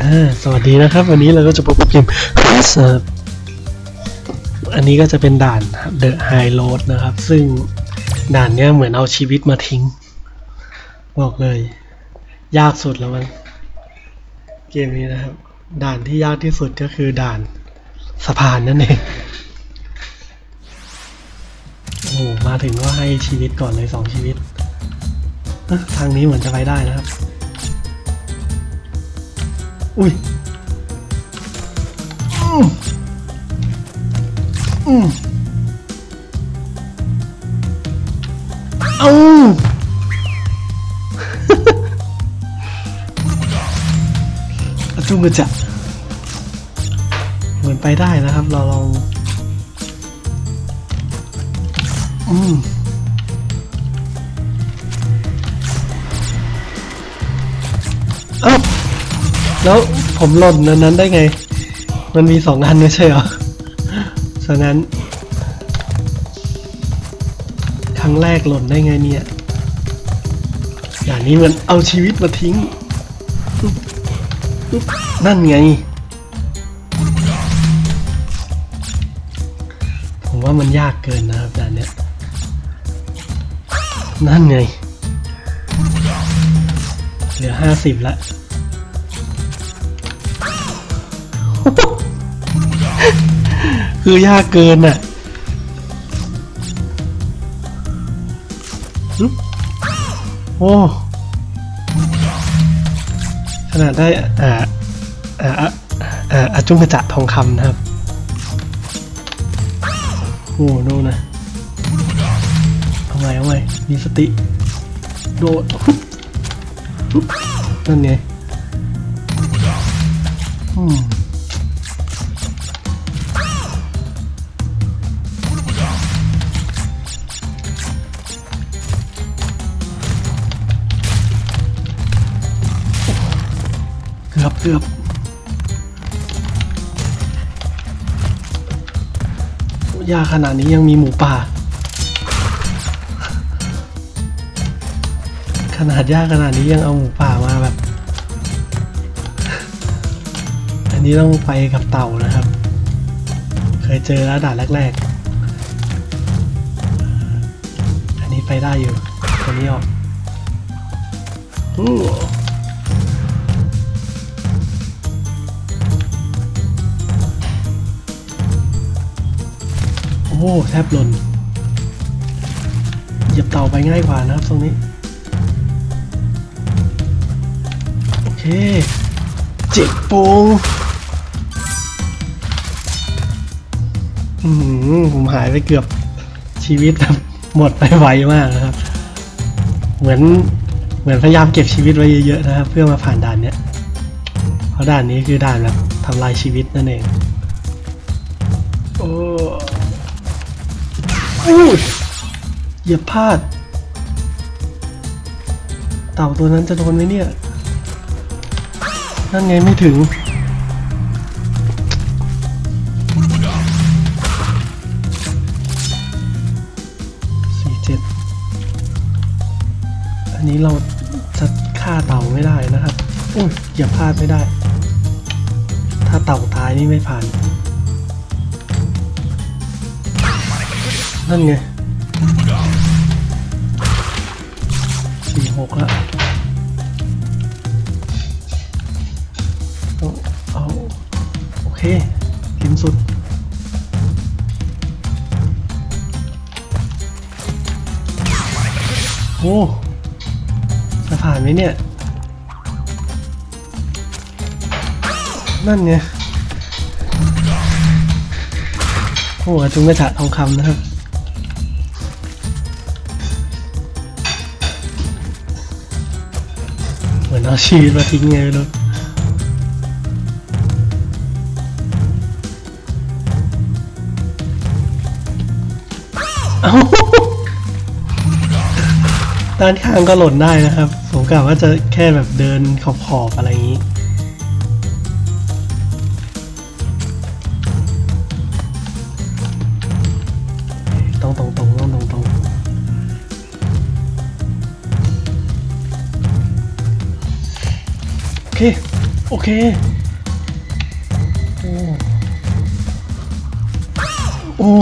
สวัสดีนะครับวันนี้เราก็จะพบกับเกม อันนี้ก็จะเป็นด่าน The High Road นะครับซึ่งด่านเนี้ยเหมือนเอาชีวิตมาทิ้งบอกเลยยากสุดแล้วมันเกมนี้นะครับด่านที่ยากที่สุดก็คือด่านสะพานนั่นเองโอ้มาถึงก็ให้ชีวิตก่อนเลย2ชีวิตทางนี้เหมือนจะไปได้นะครับอุ้ยเอาจุ่มกระจะเหมือนไปได้นะครับเราลองเอ้าแล้วผมหล่นนั้นได้ไงมันมี2 อันไม่ใช่เหรอฉะนั้นครั้งแรกหล่นได้ไงเนี่ยอย่างนี้มันเอาชีวิตมาทิ้งนั่นไงผมว่ามันยากเกินนะครับด่านเนี้ยนั่นไงเหลือ50ละคือยากเกินอ่ะโอ้ขนาดได้จุ่มกระจะทองคำนะครับโอ้โน่นนะเอาไงมีสติโดดนั่นไงเกือบยากขนาดนี้ยังมีหมูป่าขนาดยากขนาดนี้ยังเอาหมูป่ามาแบบอันนี้ต้องไปกับเต่านะครับเคยเจอแล้วด่านแรกๆอันนี้ไปได้อยู่ตัวนี้ออกโอ้แทบหล่นเหยียบเต่าไปง่ายกว่านะครับตรงนี้โอเคเจ็บโป่งผมหายไปเกือบชีวิตแบบหมดไปไวมากนะครับเหมือนพยายามเก็บชีวิตไว้เยอะๆนะครับเพื่อมาผ่านด่านเนี้ยเพราะด่านนี้คือด่านแบบทำลายชีวิตนั่นเองโอ้เหยียบพลาดเต่าตัวนั้นจะโดนไหมเนี่ยนั่นไงไม่ถึง47อันนี้เราจะฆ่าเต่าไม่ได้นะครับเหยียบพลาดไม่ได้ถ้าเต่าตายนี่ไม่ผ่านนั่นไง46แล้วต้องเอาโอเคริมสุดโอ้จะผ่านไหมเนี่ยนั่นไงโอ้จุงกระจะทองคำนะครับเหมือนเอาชีวิตมาทิ้งไงไม่รู้ด้านข้างก็หล่นได้นะครับผมกะว่าจะแค่แบบเดินขอบอะไรอย่างนี้ต้องตรงโอเคโอ้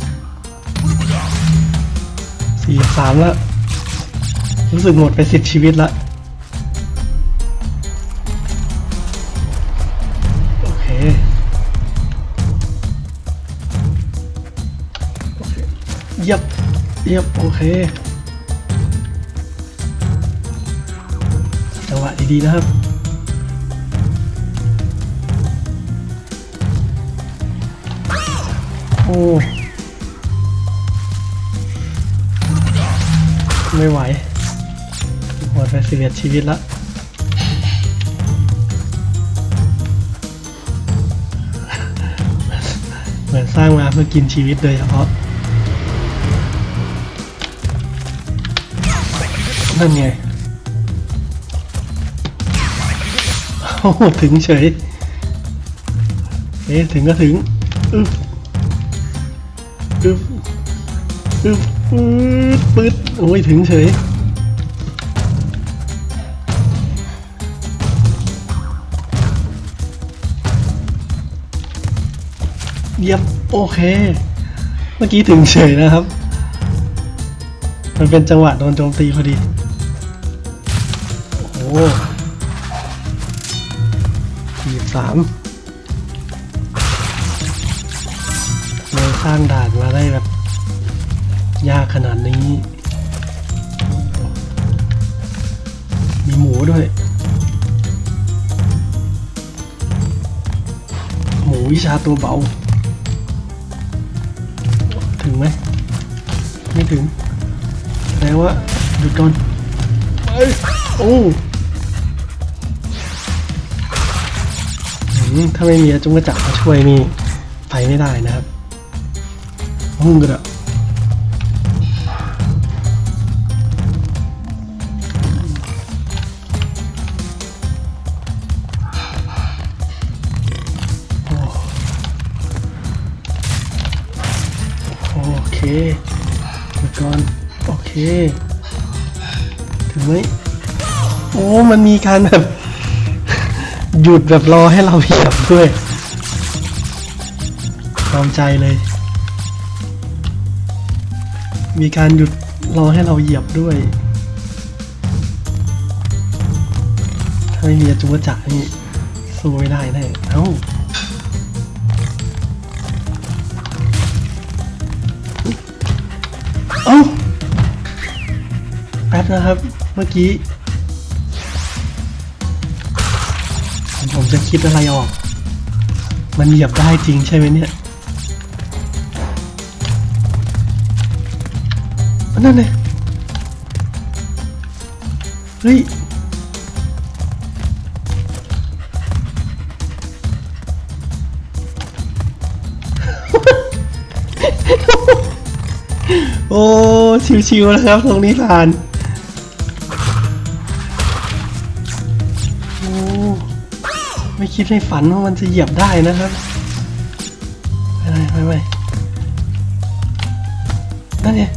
43แล้วรู้สึกหมดไป10ชีวิตละโอเคเยียบโอเคจังหวะดีๆนะครับโอ้ไม่ไหวหมดไป11ชีวิตละเหมือนสร้างมาเพื่อกินชีวิตโดยเฉพาะนั่นไงโอ้ถึงเฉยถึงก็ถึงปืดโอ้ยถึงเฉยเยี่ยมโอเคเมื่อกี้ถึงเฉยนะครับมันเป็นจังหวะโดนโจมตีพอดีโอ้43เลยสร้างด่านมาได้แบบยากขนาดนี้มีหมูด้วยหมูวิชาตัวเบาถึงไหมไม่ถึงแปลว่าหยุดก่อนไปโอ้ถ้าไม่มีจุงกระจับมาช่วยนี่ไปไม่ได้นะครับกระดาโอเคหยุดก่อนโอเคถึงไหมโอ้มันมีการแบบหยุดแบบรอให้เราเหยียบด้วยยอมใจเลยมีการหยุดรอให้เราเหยียบด้วยถ้าไม่มีจุกจักรนี่สู้ไม่ได้แน่เอ้าแป๊บนะครับเมื่อกี้ผมจะคิดอะไรออกมันเหยียบได้จริงใช่ไหมเนี่ยนั่นเลยเฮ้ยโอ้ชิวๆนะครับตรงนี้ผ่านโอ้ไม่คิดไม่ฝันว่ามันจะเหยียบได้นะครับไม่นั่นไง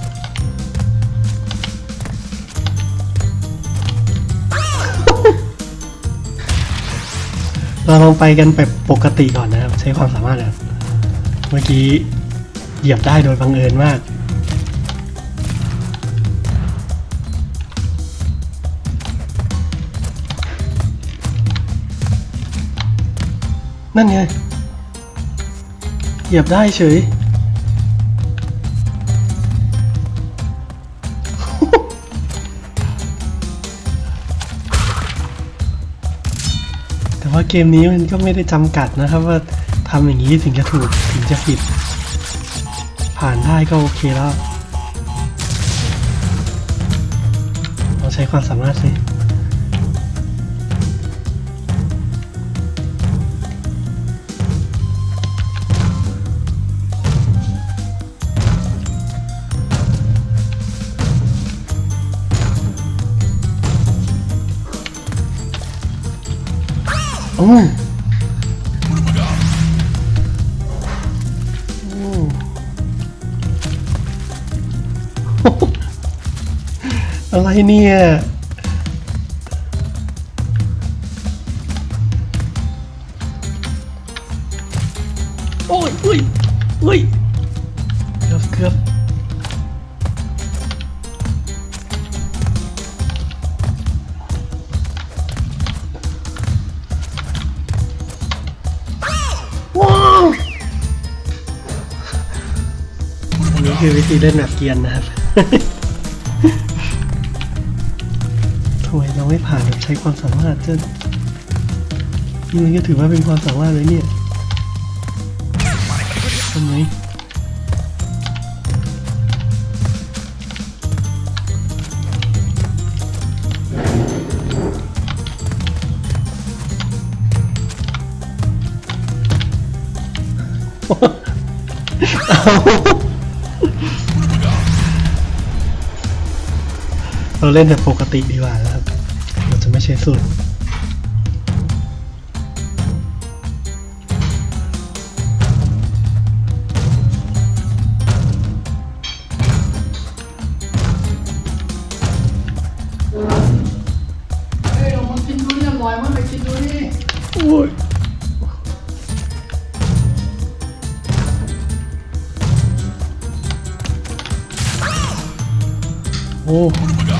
เราลองไปกันแบบปกติก่อนนะครับใช้ความสามารถนะครับเมื่อกี้เหยียบได้โดยบังเอิญมากนั่นไงเหยียบได้เฉยแต่ว่าเกมนี้มันก็ไม่ได้จำกัดนะครับว่าทำอย่างนี้ถึงจะถูกถึงจะผิดผ่านได้ก็โอเคแล้วเราใช้ความสามารถสิโอ้อะไรเนี่ยโอ้ยอุ้ยอุ้ยเกือบว้าวอันนี้คือวิธีเล่นแบบเกรียนนะครับ ทำไมเราไม่ผ่านแบบใช้ความสามารถนี่มันก็ถือว่าเป็นความสามารถเลยเนี่ยทำไมเราเล่นแบบปกติดีกว่านะครับเราจะไม่ใช้สูตรเรามากินดูนี่อร่อยมากไปกินดูนี่โอ้ยโอ้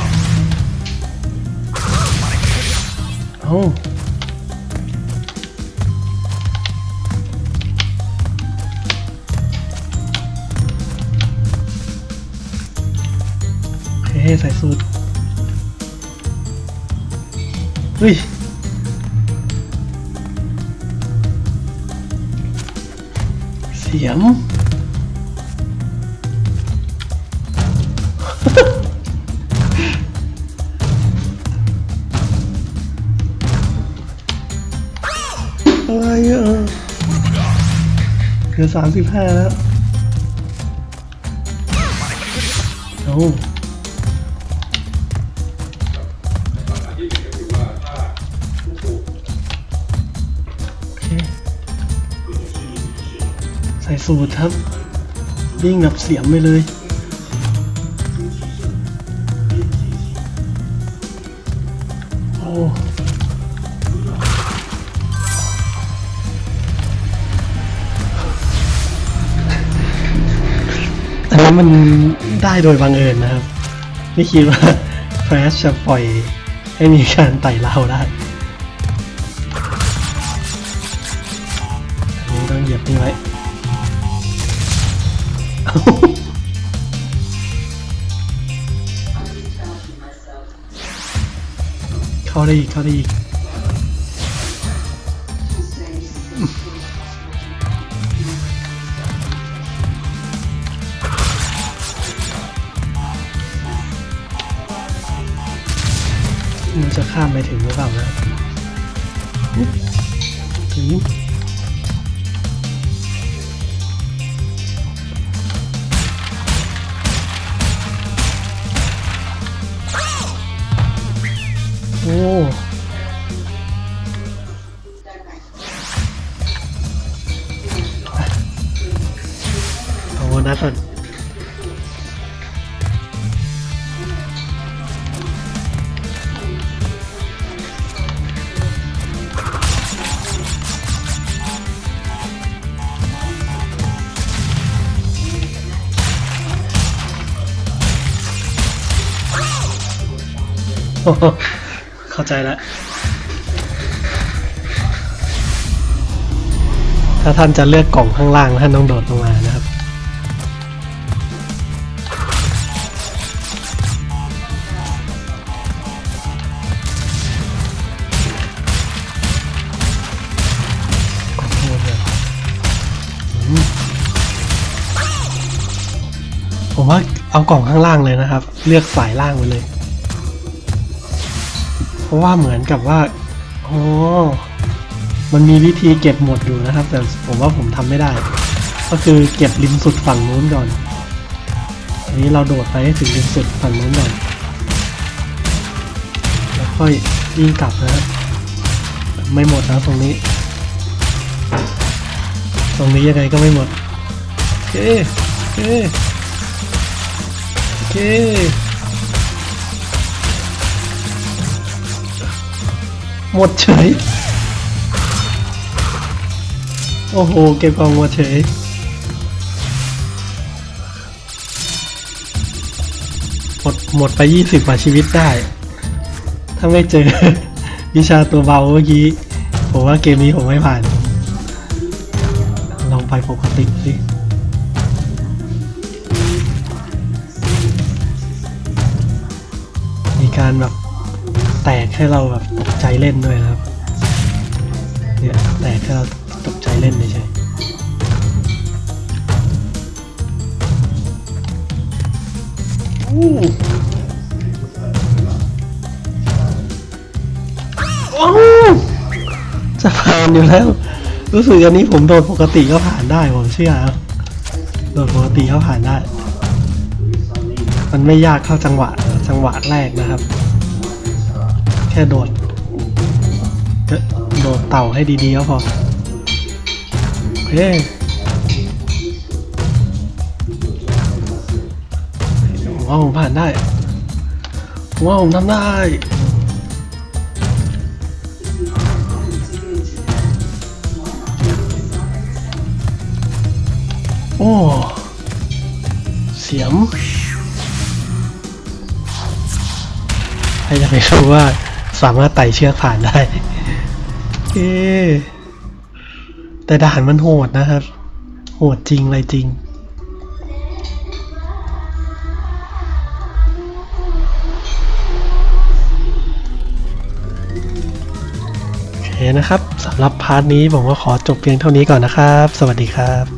เอาโอเคใส่สูตรเฮ้ยเสียมอะไรอ่ะเหลือ35แล้วโอ้ใส่สูตรครับวิ่งแบบเสียมไปเลยโอ้อันนั้นมันได้โดยบังเอิญนะครับไม่คิดว่าแฟลชจะปล่อยให้มีการไต่ราวได้อันนี้ต้องเหยียบนี่ไว้ เข้าได้อีกมันจะข้ามไปถึงหรือเปล่านะถึงโอ้เอานะก่อนเข้าใจแล้วถ้าท่านจะเลือกกล่องข้างล่างท่านต้องโดดลงมานะครับผมว่าเอากล่องข้างล่างเลยนะครับเลือกสายล่างไปเลยเพราะว่าเหมือนกับว่าอ๋อมันมีวิธีเก็บหมดอยู่นะครับแต่ผมว่าผมทำไม่ได้ก็คือเก็บริมสุดฝั่งนู้นก่อนอันนี้เราโดดไปให้ถึงริมสุดฝั่งนู้นก่อนแล้วค่อยวิ่งกลับนะครับไม่หมดนะตรงนี้ยังไงก็ไม่หมดโอเคหมดเฉยโอ้โหเก็บกองมาเฉยหมดไป20กว่าชีวิตได้ ถ้าไม่เจอ วิชาตัวเบาเมื่อกี้ผมว่าเกมนี้ผมไม่ผ่านลองไปปกติสิมีการแบบแตกให้เราแบบตกใจเล่นด้วยนะครับเนี่ยแตกให้เราตกใจเล่นไม่ใช่จะผ่านอยู่แล้วรู้สึกอันนี้ผมโดดปกติก็ผ่านได้ผมเชื่อโดดปกติก็ผ่านได้มันไม่ยากเท่าจังหวะแรกนะครับแค่โดดเต่าให้ดีๆก็พอโอเคผมว่าผมผ่านได้ผมว่าผมทำได้โอ้เสียมใครจะไปรู้ว่าสามารถไต่เชือกผ่านได้แต่ด่านมันโหดนะครับโหดจริงอะไรจริงโอเคนะครับสำหรับพาร์ทนี้ผมก็ขอจบเพียงเท่านี้ก่อนนะครับสวัสดีครับ